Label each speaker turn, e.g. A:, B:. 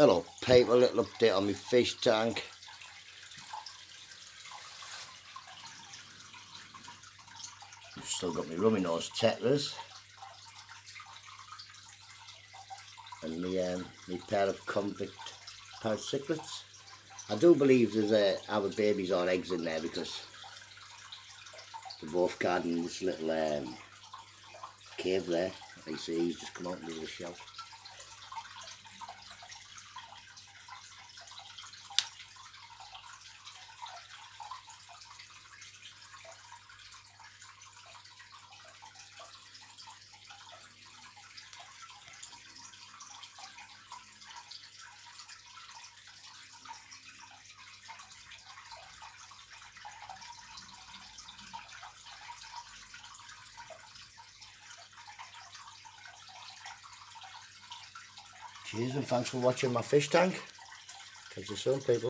A: Hello people, a little update on my fish tank. I've still got my rummy nose tetras and my pair of convict parrot cichlids. I do believe there's our babies or eggs in there because they're both guarding this little cave there. You see, he's just come out into the shell. Cheers and thanks for watching my fish tank. Catch you soon people.